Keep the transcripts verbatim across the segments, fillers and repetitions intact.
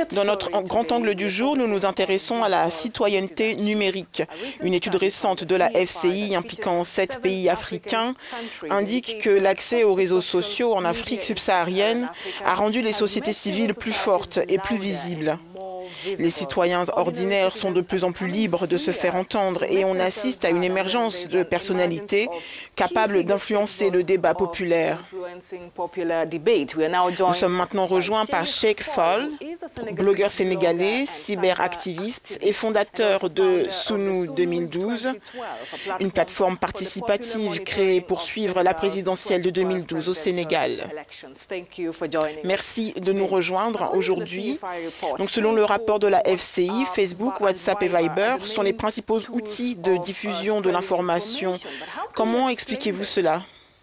Dans notre grand angle du jour, nous nous intéressons à la citoyenneté numérique. Une étude récente de la F C I impliquant sept pays africains indique que l'accès aux réseaux sociaux en Afrique subsaharienne a rendu les sociétés civiles plus fortes et plus visibles. Les citoyens ordinaires sont de plus en plus libres de se faire entendre et on assiste à une émergence de personnalités capables d'influencer le débat populaire. Nous sommes maintenant rejoints par Cheikh Fall, blogueur sénégalais, cyberactiviste et fondateur de Sunu deux mille douze, une plateforme participative créée pour suivre la présidentielle de deux mille douze au Sénégal. Merci de nous rejoindre aujourd'hui. Donc, selon le rapport de la F C I, Facebook, WhatsApp et Viber sont les principaux outils de diffusion de l'information. Comment expliquez-vous cela?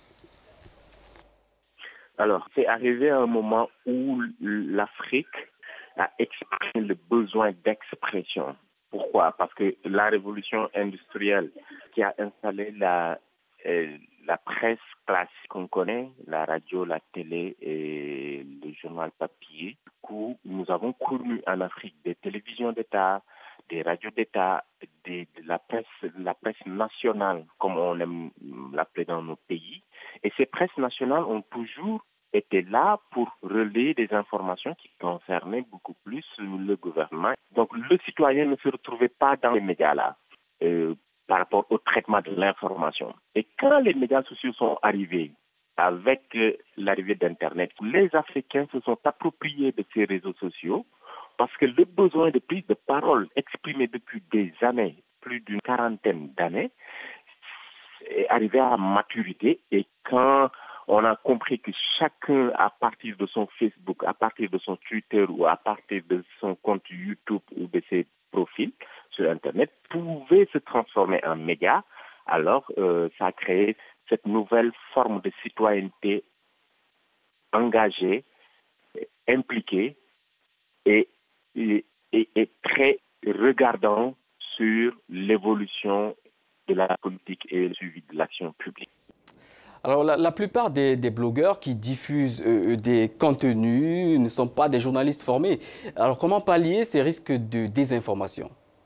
Alors, c'est arrivé à un moment où l'Afrique a exprimé le besoin d'expression. Pourquoi? Parce que la révolution industrielle qui a installé la, euh, la presse classique qu'on connaît, la radio, la télé et le journal papier, du coup, nous avons connu en Afrique des télévisions d'État, des radios d'État, de la presse, la presse nationale, comme on aime l'appeler dans nos pays. Et ces presses nationales ont toujours été là pour relayer des informations qui concernaient beaucoup plus le gouvernement. Donc le citoyen ne se retrouvait pas dans les médias-là euh, par rapport au traitement de l'information. Et quand les médias sociaux sont arrivés avec euh, l'arrivée d'Internet, les Africains se sont appropriés de ces réseaux sociaux parce que le besoin de prise de parole exprimé depuis des années, plus d'une quarantaine d'années, est arrivé à maturité. Et quand on a compris que chacun, à partir de son Facebook, à partir de son Twitter ou à partir de son compte YouTube ou de ses profils sur Internet, pouvait se transformer en média, alors euh, ça a créé cette nouvelle forme de citoyenneté engagée, impliquée et, et, et, et très regardant sur l'évolution de la politique et le suivi de l'action publique. Alors, la, la plupart des, des blogueurs qui diffusent euh, des contenus ne sont pas des journalistes formés. Alors, comment pallier ces risques de désinformation?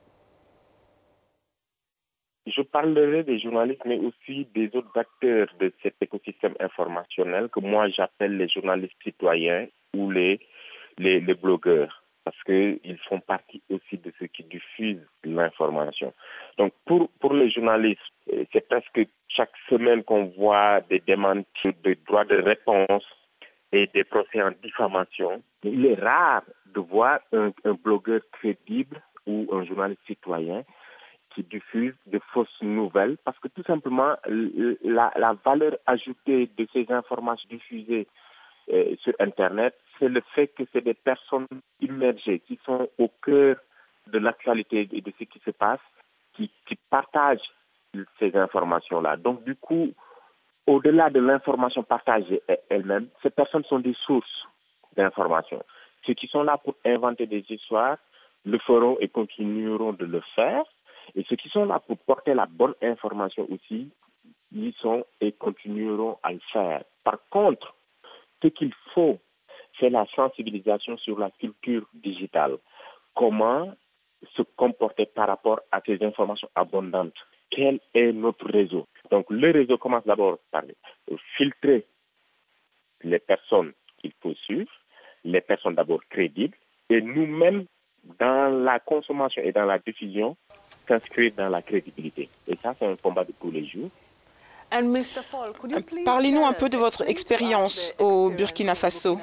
Je parlerai des journalistes, mais aussi des autres acteurs de cet écosystème informationnel que moi j'appelle les journalistes citoyens ou les, les, les blogueurs, parce qu'ils font partie aussi de ceux qui diffusent l'information. Donc pour, pour les journalistes, c'est presque chaque semaine qu'on voit des démentis de droits de réponse et des procès en diffamation. Il est rare de voir un, un blogueur crédible ou un journaliste citoyen qui diffuse de fausses nouvelles, parce que tout simplement, la, la valeur ajoutée de ces informations diffusées euh, sur Internet, c'est le fait que c'est des personnes immergées, qui sont au cœur de l'actualité et de ce qui se passe, qui, qui partagent ces informations-là. Donc du coup, au-delà de l'information partagée elle-même, ces personnes sont des sources d'informations. Ceux qui sont là pour inventer des histoires le feront et continueront de le faire. Et ceux qui sont là pour porter la bonne information aussi, ils sont et continueront à le faire. Par contre, ce qu'il faut, c'est la sensibilisation sur la culture digitale. Comment se comporter par rapport à ces informations abondantes? Quel est notre réseau? Donc le réseau commence d'abord par filtrer les personnes qu'il faut suivre, les personnes d'abord crédibles, et nous-mêmes, dans la consommation et dans la diffusion, s'inscrire dans la crédibilité. Et ça, c'est un combat de tous les jours. Parlez-nous un peu de votre expérience au Burkina Faso.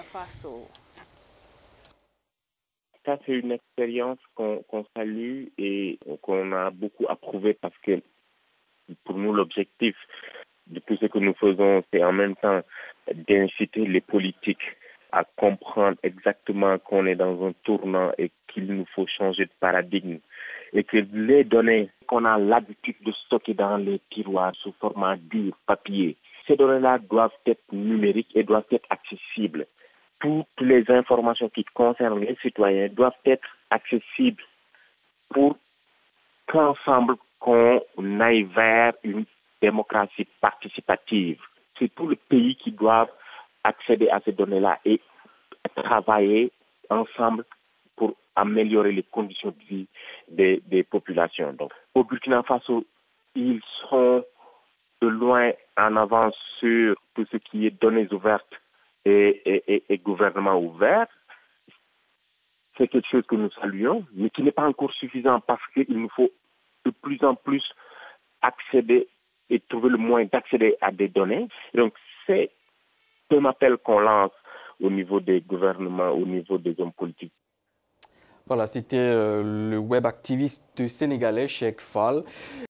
Ça, c'est une expérience qu'on qu'on salue et qu'on a beaucoup approuvé parce que pour nous, l'objectif de tout ce que nous faisons, c'est en même temps d'inciter les politiques à comprendre exactement qu'on est dans un tournant et qu'il nous faut changer de paradigme. Et que les données qu'on a l'habitude de stocker dans les tiroirs sous format dur, papier, ces données-là doivent être numériques et doivent être accessibles. Toutes les informations qui concernent les citoyens doivent être accessibles pour qu'ensemble, qu'on aille vers une démocratie participative. C'est tout le pays qui doit accéder à ces données-là et travailler ensemble pour améliorer les conditions de vie des, des populations. Donc, au Burkina Faso, ils sont de loin en avance sur tout ce qui est données ouvertes et, et, et, et gouvernement ouvert. C'est quelque chose que nous saluons, mais qui n'est pas encore suffisant parce qu'il nous faut de plus en plus accéder et trouver le moyen d'accéder à des données. Et donc, c'est un appel qu'on lance au niveau des gouvernements, au niveau des hommes politiques. Voilà, c'était euh, le web activiste sénégalais Cheikh Fall.